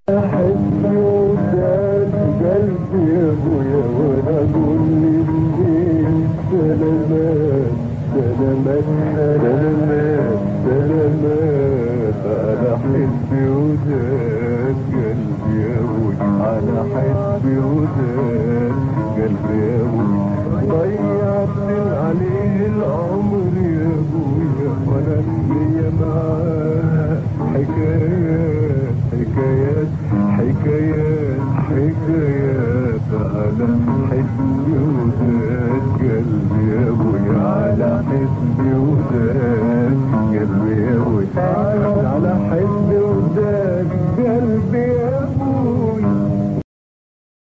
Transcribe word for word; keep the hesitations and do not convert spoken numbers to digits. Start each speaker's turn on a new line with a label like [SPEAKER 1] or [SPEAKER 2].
[SPEAKER 1] حبي وسال قلبي يا ابويا وانا اقول للدين سلامات سلامات سلامات سلامات على حبي وسال قلبي يا ابويا على حبي وسال قلبي يا ابويا ضيعت عليه العمر يا ابويا وانا ليا معاه حكايات حكايات حكايات حكايات على حبي